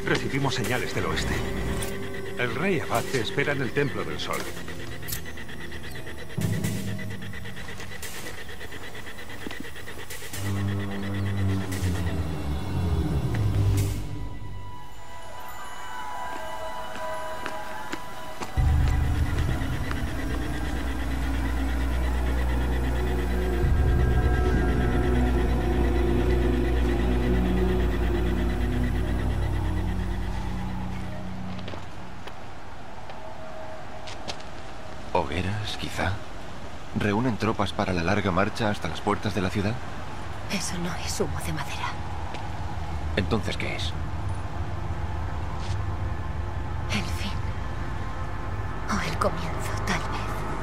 Recibimos señales del oeste. El rey Abad te espera en el Templo del Sol. ¿Hogueras, quizá? ¿Reúnen tropas para la larga marcha hasta las puertas de la ciudad? Eso no es humo de madera. ¿Entonces qué es? El fin. O el comienzo, tal vez.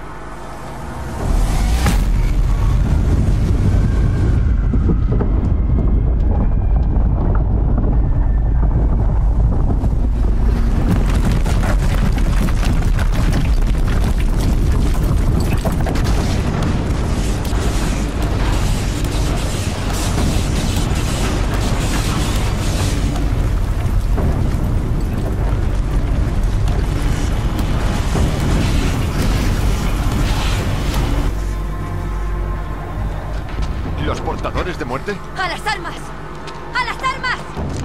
¿Los portadores de muerte? ¡A las armas! ¡A las armas!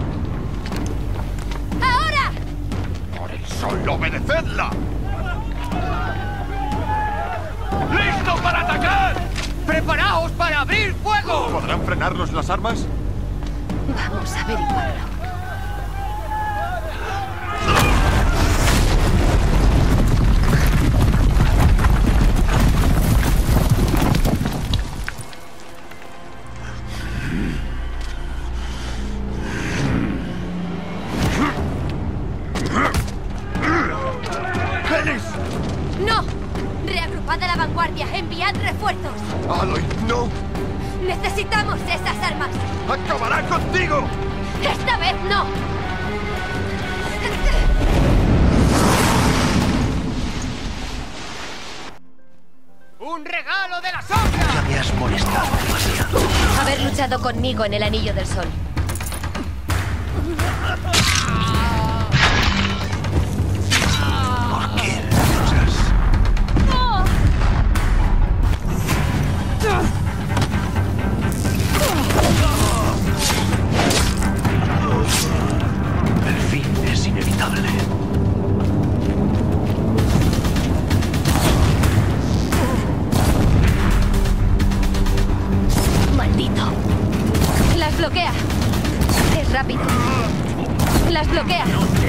¡Ahora! ¡Por el sol, obedecedla! ¡Listo para atacar! ¡Preparaos para abrir fuego! ¿Podrán frenarlos las armas? Vamos a averiguarlo. ¡No! ¡Reagrupad a la vanguardia! ¡Enviad refuerzos! ¡Aloy, no! ¡Necesitamos esas armas! ¡Acabará contigo! ¡Esta vez no! ¡Un regalo de la sombra! Ya me has molestado demasiado. Haber luchado conmigo en el Anillo del Sol. ¿Por qué luchas? El fin es inevitable. ¡Maldito! ¡Las bloquea! ¡Es rápido! ¡Las bloquea!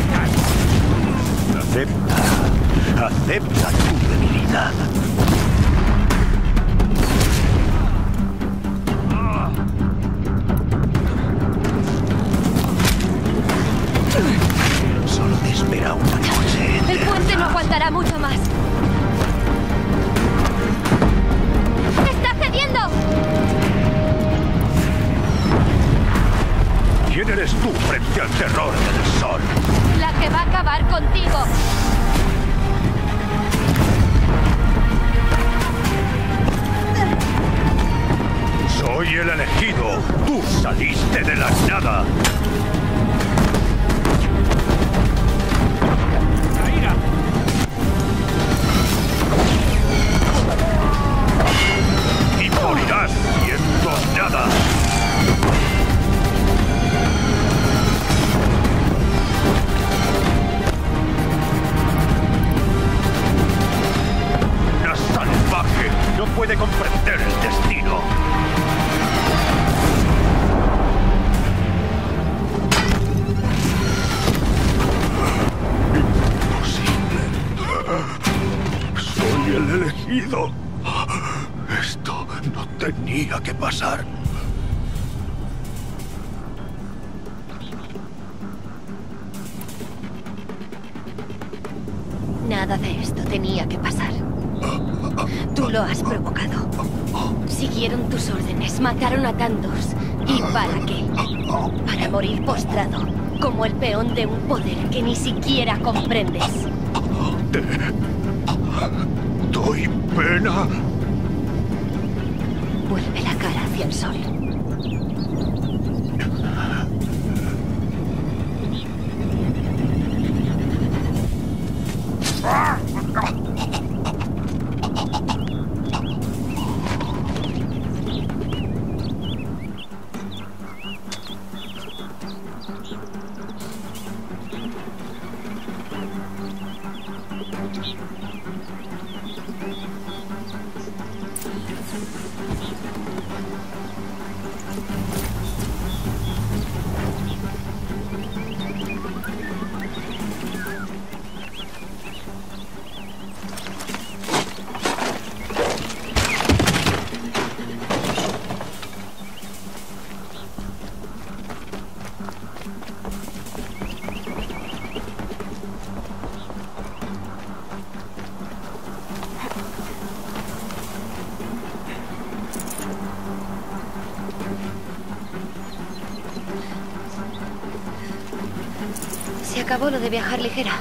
Acepta tu debilidad. Solo te espera una noche. El puente no aguantará mucho más. ¡Está cediendo! ¿Quién eres tú frente al terror del sol? La que va a acabar contigo. Soy el elegido. Tú saliste de la nada. Y morirás siendo nada. Una salvaje no puede comprender el destino. Soy el elegido. Esto no tenía que pasar. Nada de esto tenía que pasar. Tú lo has provocado. Siguieron tus órdenes, mataron a tantos. ¿Y para qué? Para morir postrado, como el peón de un poder que ni siquiera comprendes. Te doy pena. Vuelve la cara hacia el sol. Se acabó lo de viajar ligera.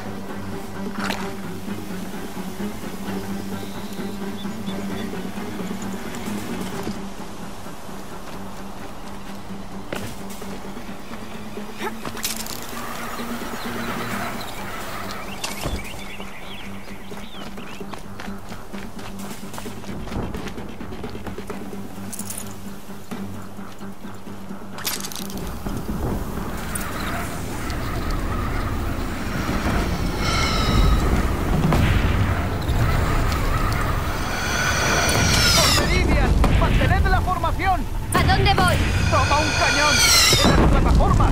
¿A dónde voy? ¡Toma un cañón! ¡En las plataformas!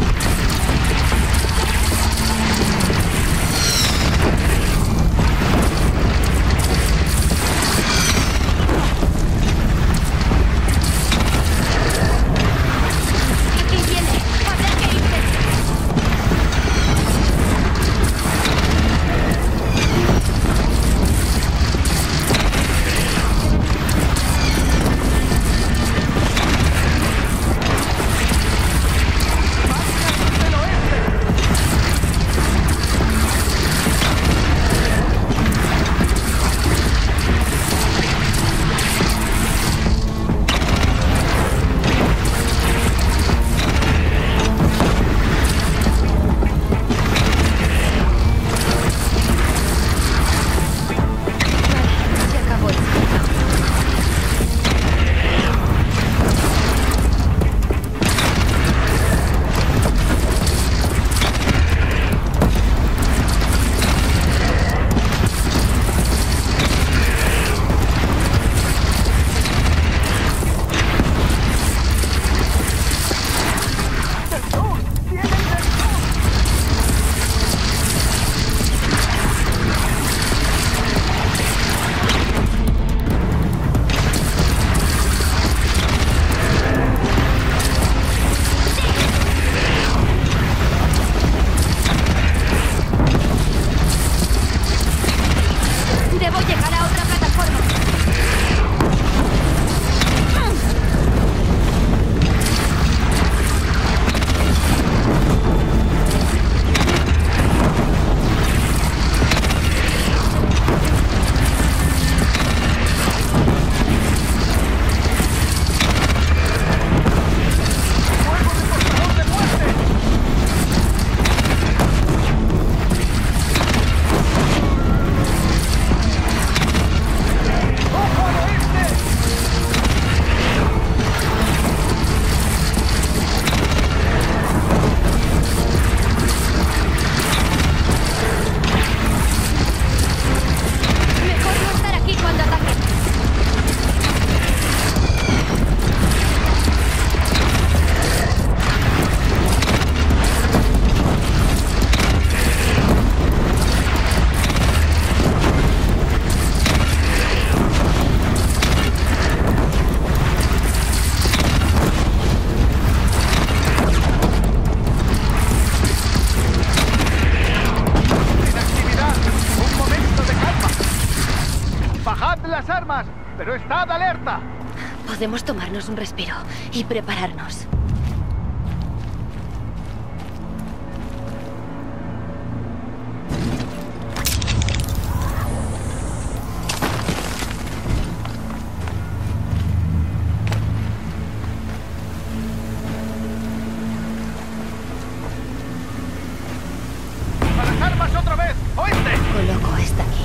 Aquí viene. Habrá que irse. Se acabó el ciclo. Debo llegar a otra plataforma. Mejor no estar aquí cuando ataquen. ¡Inactividad! ¡Un momento de calma! ¡Bajad las armas! ¡Pero estad alerta! Podemos tomarnos un respiro y prepararnos. ¡A las armas otra vez! ¡Oíste! Coloco esta aquí.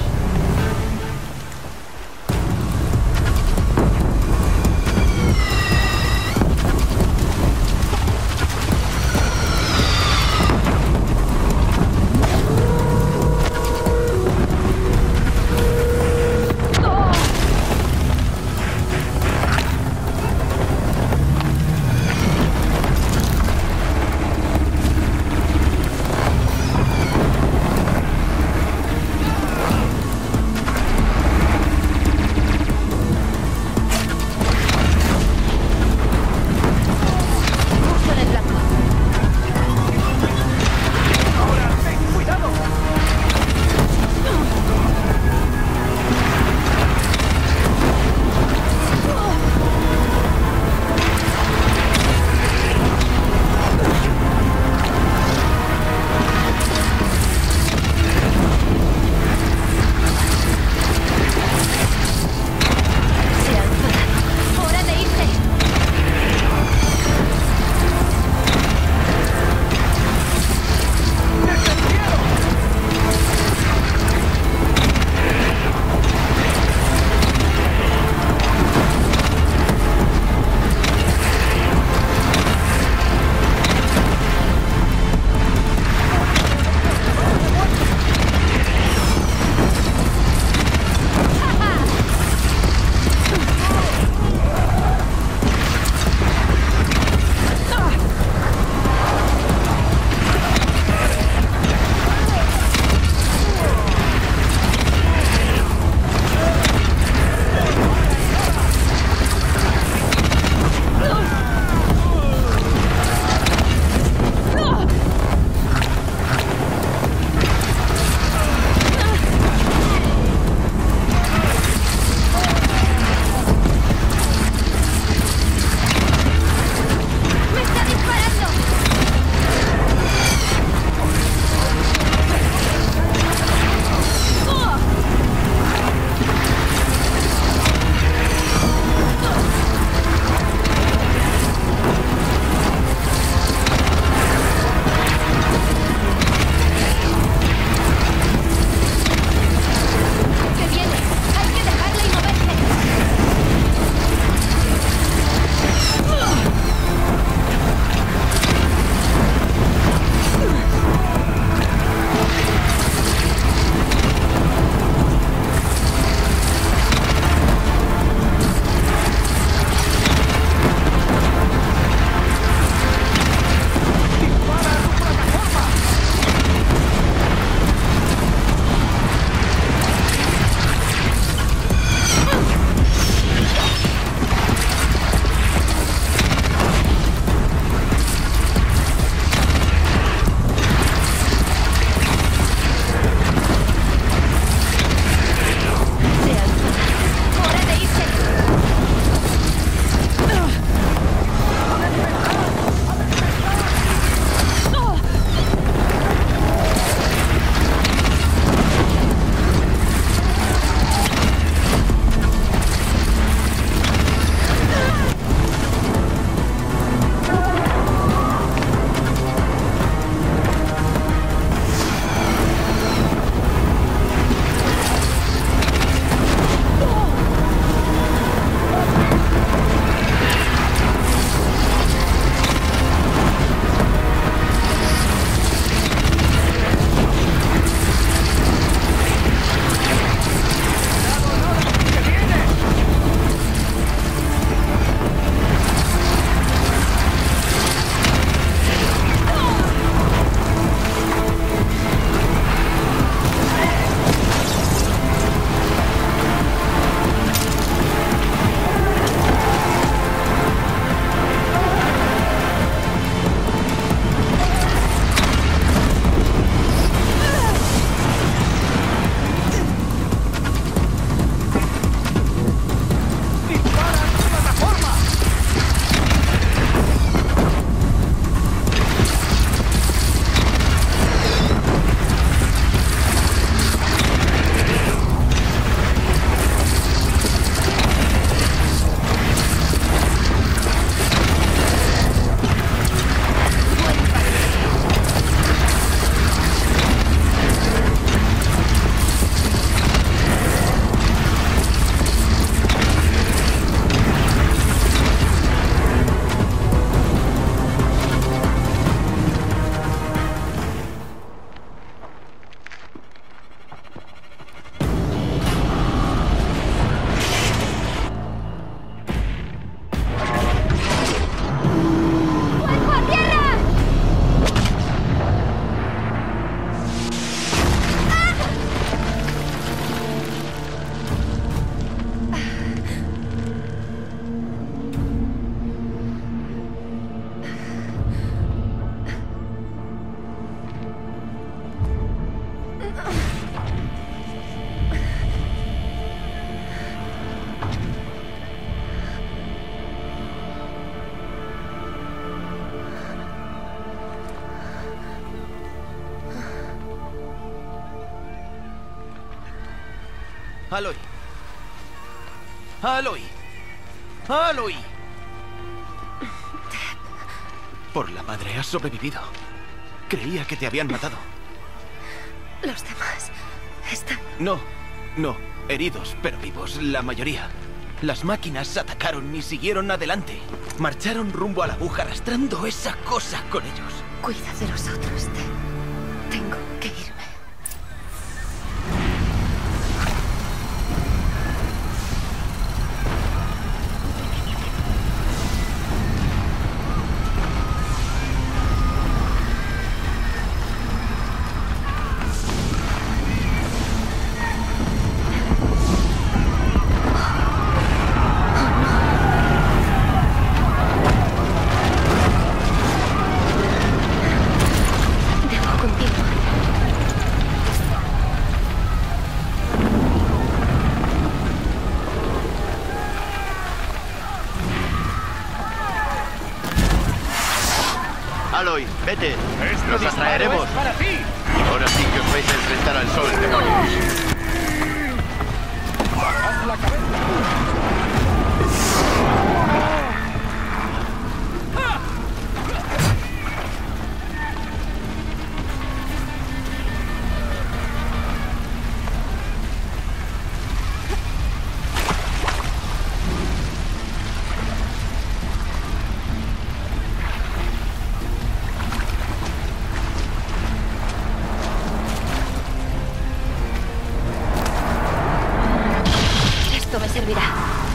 Aloy. Aloy. Aloy. Por la madre, has sobrevivido. Creía que te habían matado. Los demás están... No, heridos, pero vivos, la mayoría. Las máquinas atacaron y siguieron adelante. Marcharon rumbo a la aguja arrastrando esa cosa con ellos. Cuida de los otros, tengo que irme. Aloy, vete. Este Nos disparo atraeremos. es para ti. Ahora sí que os vais a enfrentar al sol, demonios. Bajad la cabeza. Esto me servirá.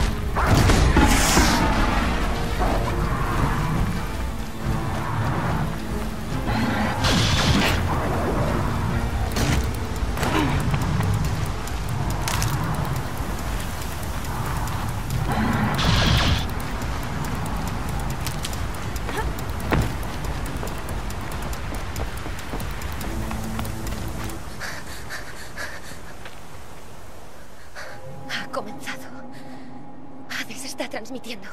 Ha comenzado. Hades está transmitiendo.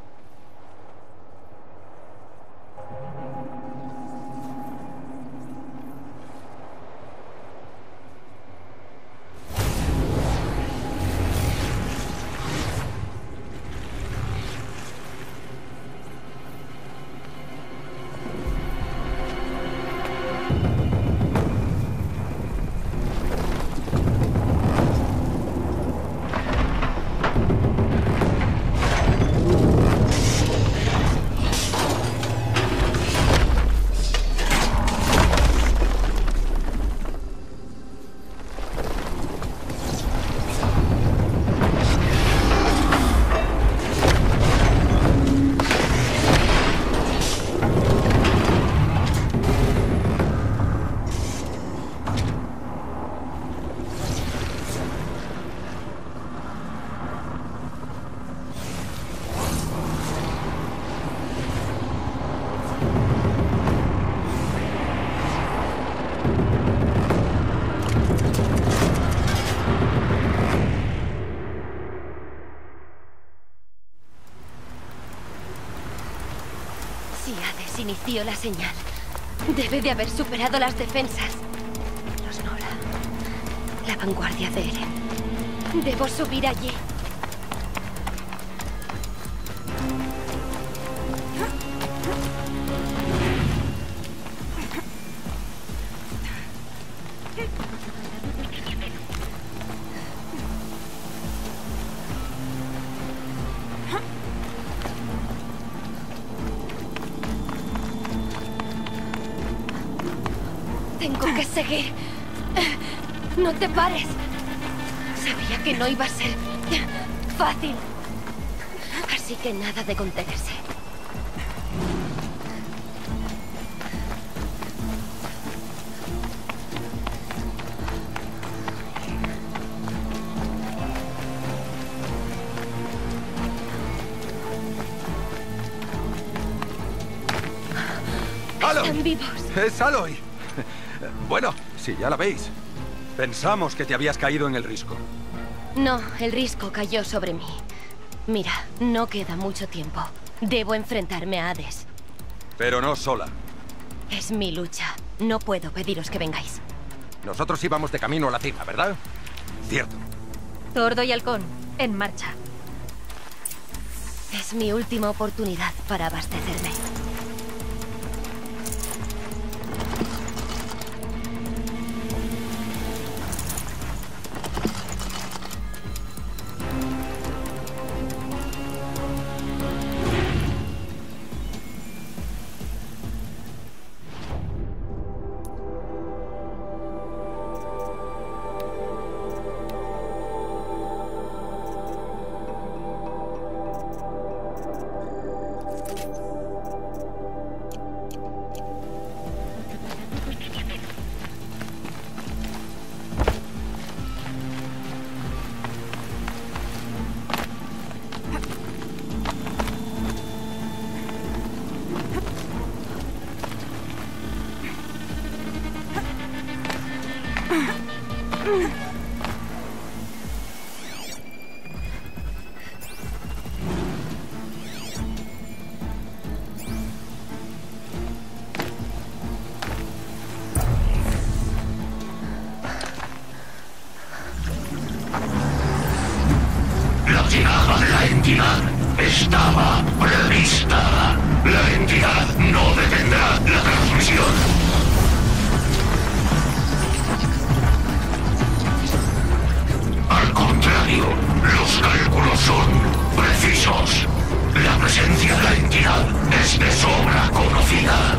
Si Hades inició la señal, debe de haber superado las defensas. Los Nora. La vanguardia de Eren. Debo subir allí. Tengo que seguir. No te pares. Sabía que no iba a ser fácil. Así que nada de contenerse. Están vivos. ¡Es Aloy! Bueno, si ya la veis. Pensamos que te habías caído en el risco. No, el risco cayó sobre mí. Mira, no queda mucho tiempo. Debo enfrentarme a Hades. Pero no sola. Es mi lucha. No puedo pediros que vengáis. Nosotros íbamos de camino a la cima, ¿verdad? Cierto. Tordo y Halcón, en marcha. Es mi última oportunidad para abastecerme. La llegada de la entidad estaba prevista. La entidad no detendrá la transmisión. Al contrario, los cálculos son precisos. La presencia de la entidad es de sobra conocida.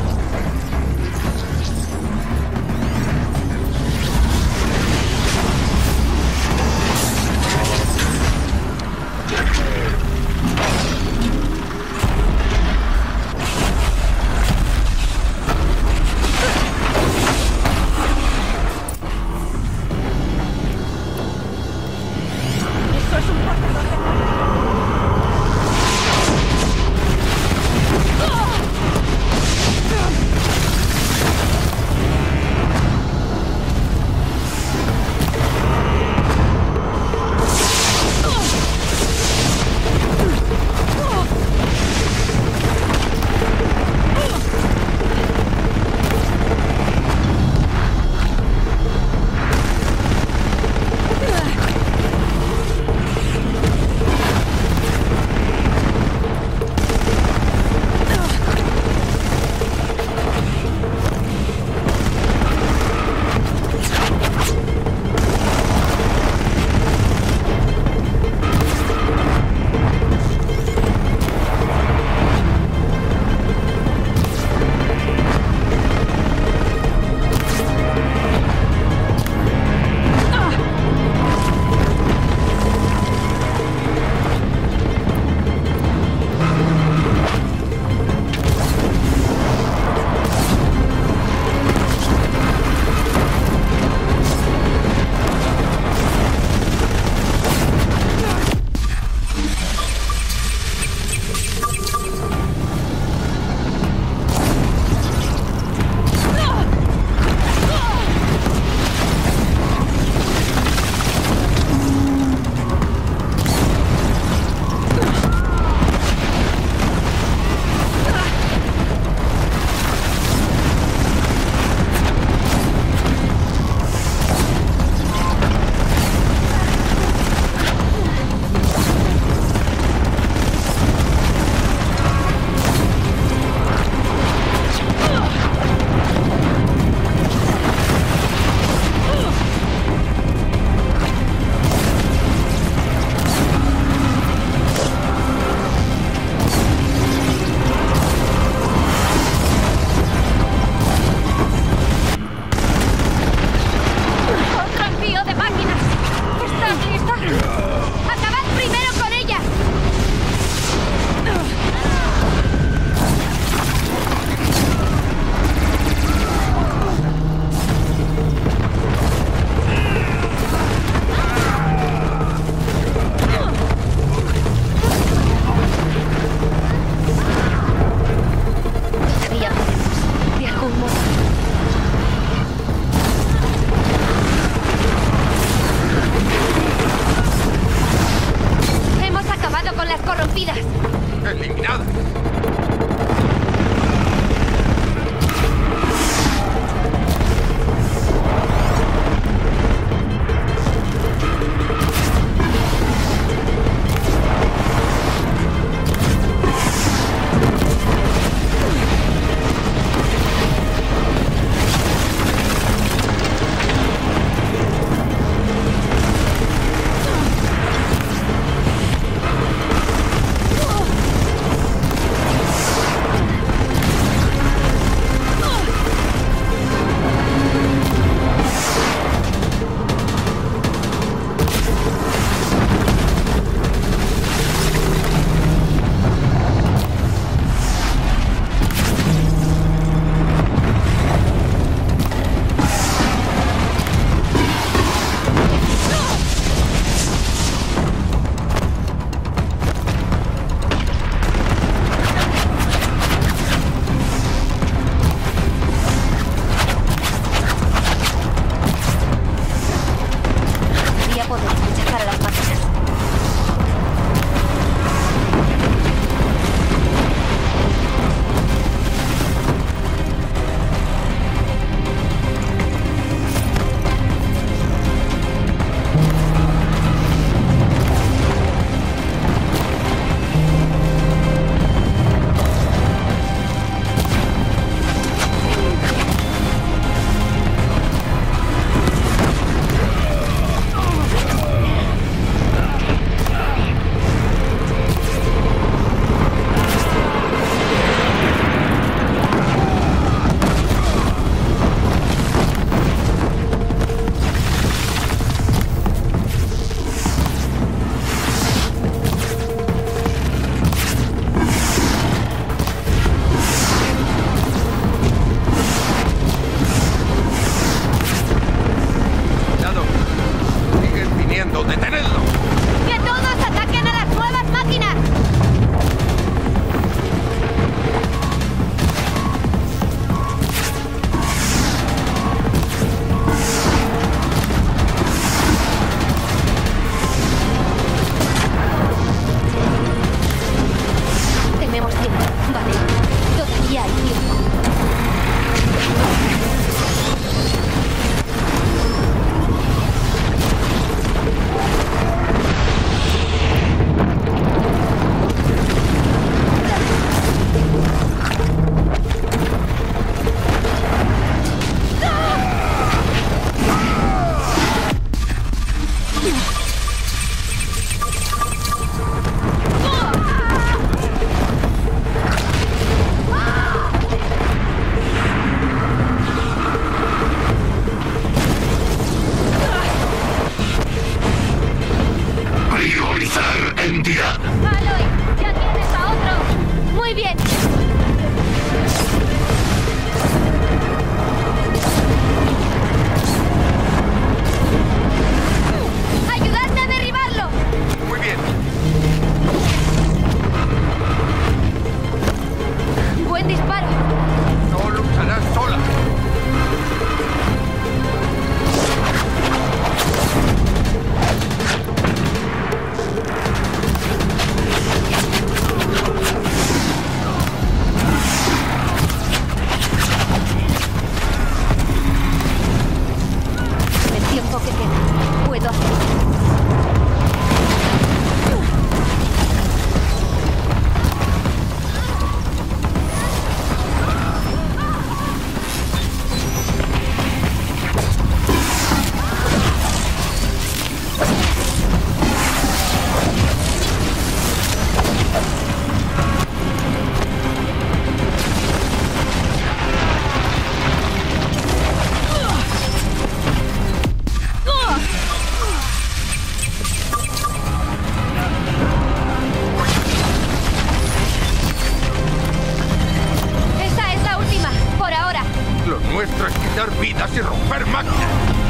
quitar vidas y romper máquinas.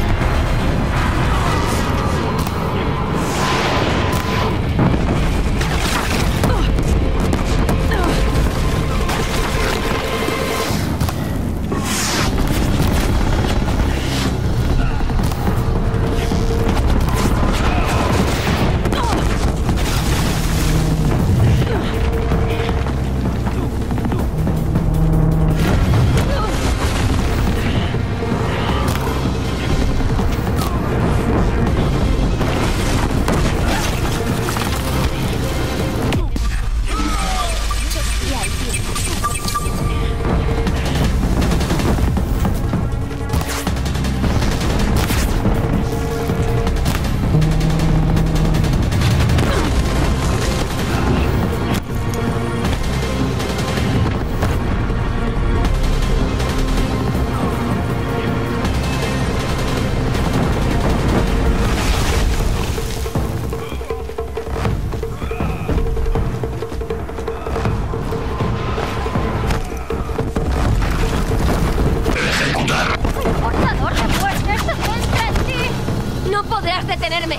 detenerme.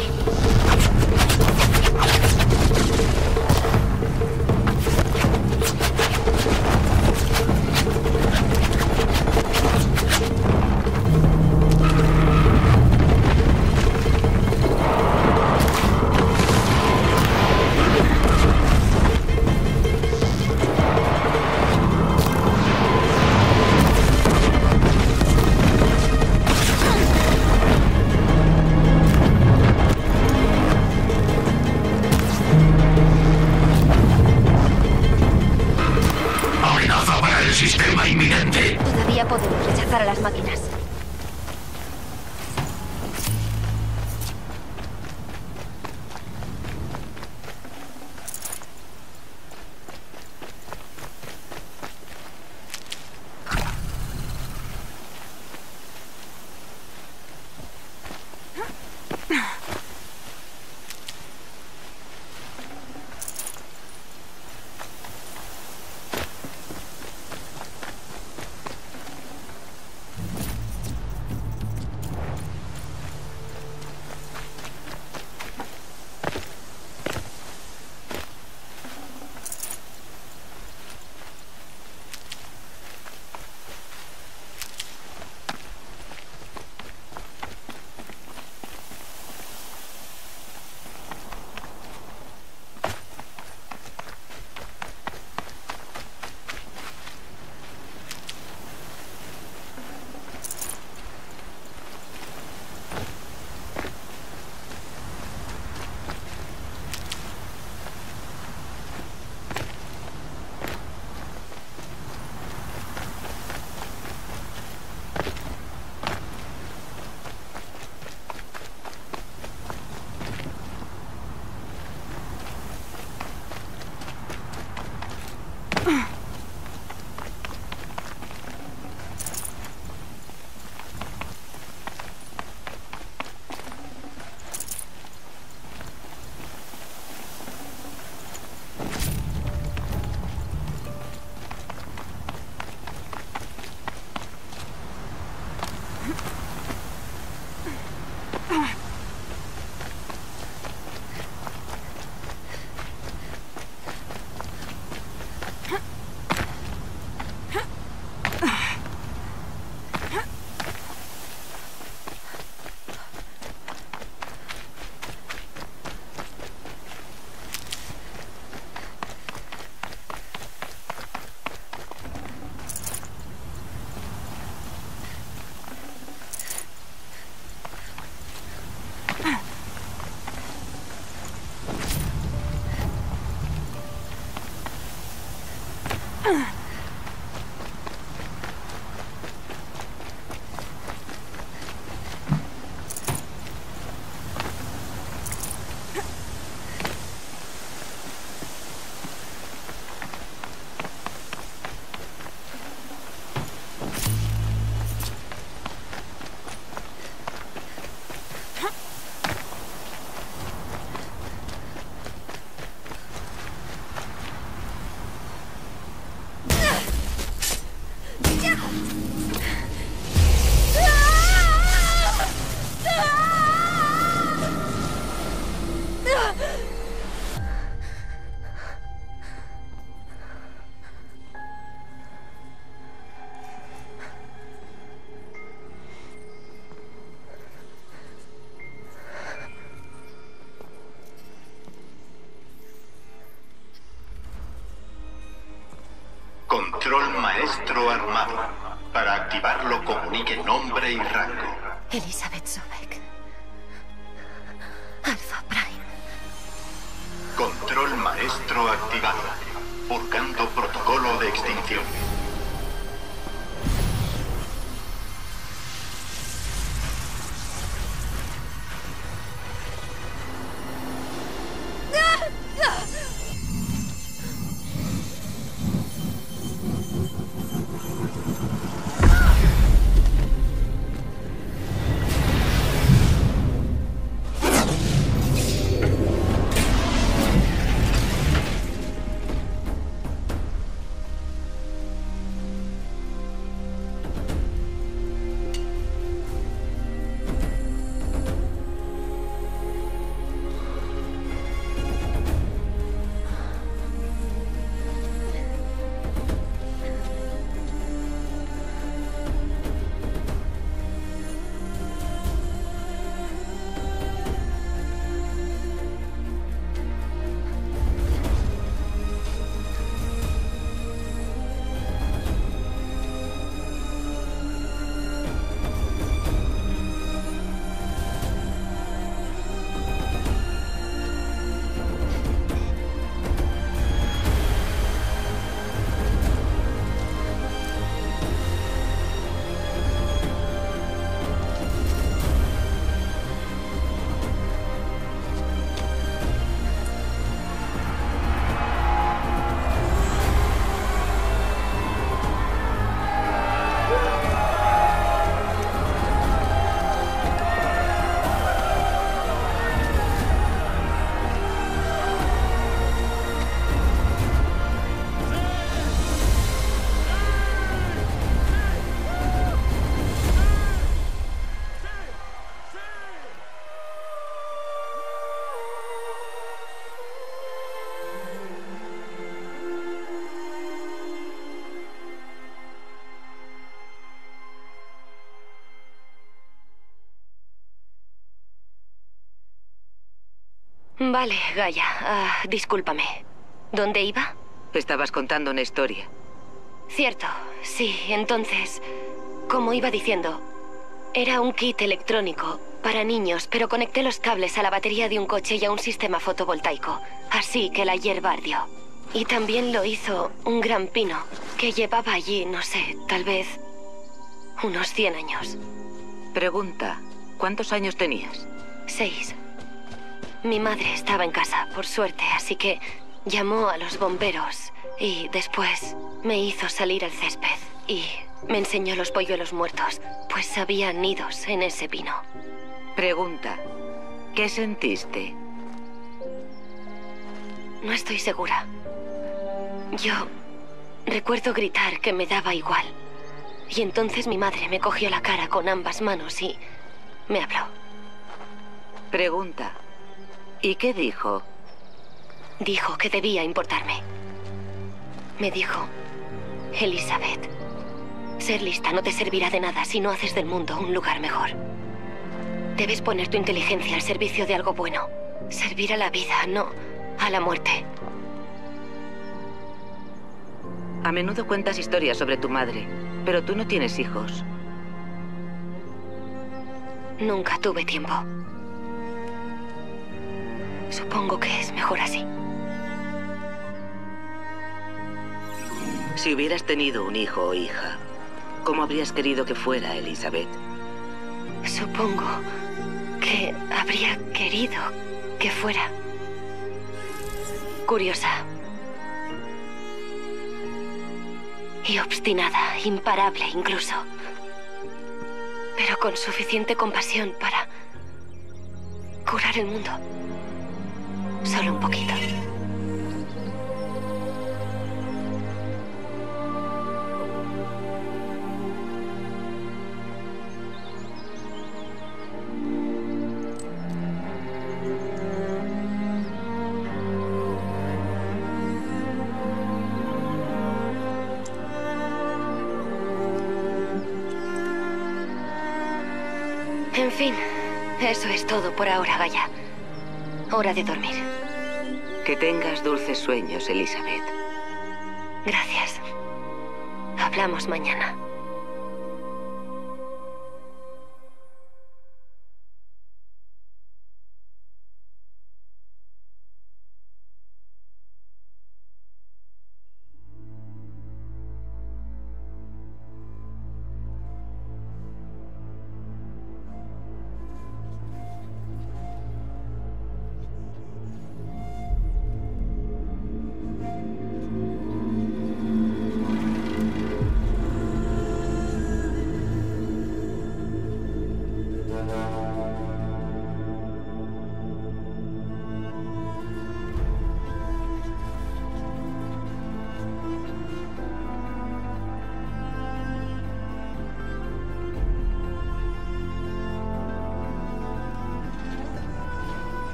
Sistema inminente. Todavía podemos rechazar a las máquinas. Control maestro armado. Para activarlo, comunique nombre y rango. Elizabeth Sobek. Alpha Prime. Control maestro activado. Buscando protocolo de extinción. Vale, Gaia. Discúlpame. ¿Dónde iba? Estabas contando una historia. Cierto, sí. Entonces, como iba diciendo, era un kit electrónico para niños, pero conecté los cables a la batería de un coche y a un sistema fotovoltaico. Así que la hierba ardió. Y también lo hizo un gran pino, que llevaba allí, no sé, tal vez unos 100 años. Pregunta, ¿cuántos años tenías? 6. Mi madre estaba en casa, por suerte, así que llamó a los bomberos y después me hizo salir al césped y me enseñó los polluelos muertos, pues había nidos en ese pino. Pregunta, ¿qué sentiste? No estoy segura. Yo recuerdo gritar que me daba igual. Y entonces mi madre me cogió la cara con ambas manos y me habló. Pregunta, ¿y qué dijo? Dijo que debía importarme. Me dijo, Elizabeth, ser lista no te servirá de nada si no haces del mundo un lugar mejor. Debes poner tu inteligencia al servicio de algo bueno. Servir a la vida, no a la muerte. A menudo cuentas historias sobre tu madre, pero tú no tienes hijos. Nunca tuve tiempo. Supongo que es mejor así. Si hubieras tenido un hijo o hija, ¿cómo habrías querido que fuera, Elizabeth? Supongo que habría querido que fuera curiosa y obstinada, imparable incluso, pero con suficiente compasión para curar el mundo. Solo un poquito. En fin, eso es todo por ahora, Gaia. Hora de dormir. Que tengas dulces sueños, Elizabeth. Gracias. Hablamos mañana.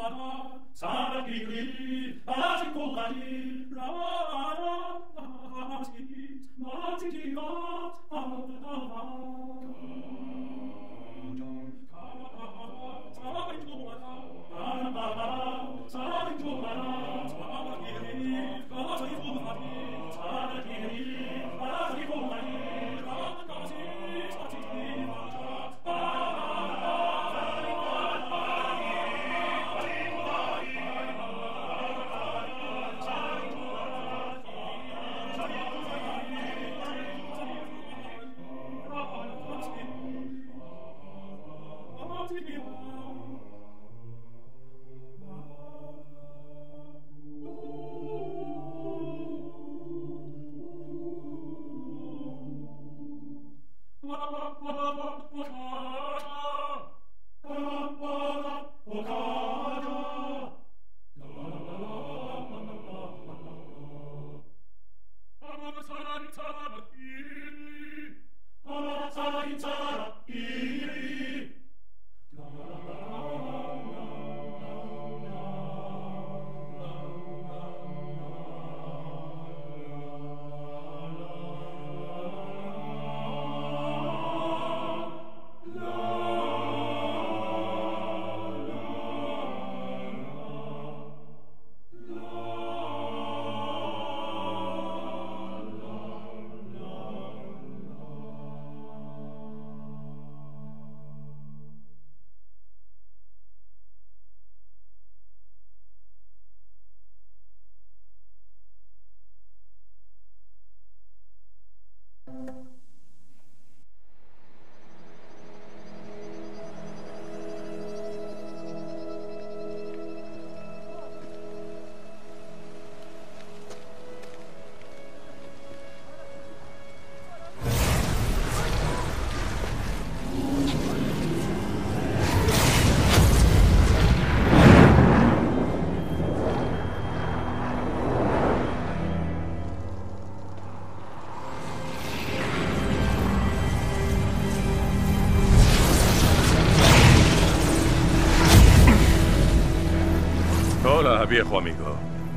Hola, viejo amigo.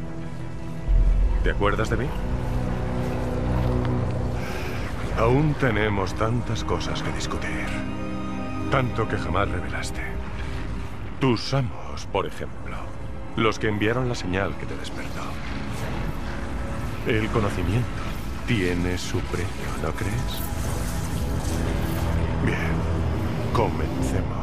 ¿Te acuerdas de mí? Aún tenemos tantas cosas que discutir. Tanto que jamás revelaste. Tus amos, por ejemplo. Los que enviaron la señal que te despertó. El conocimiento tiene su precio, ¿no crees? Bien, comencemos.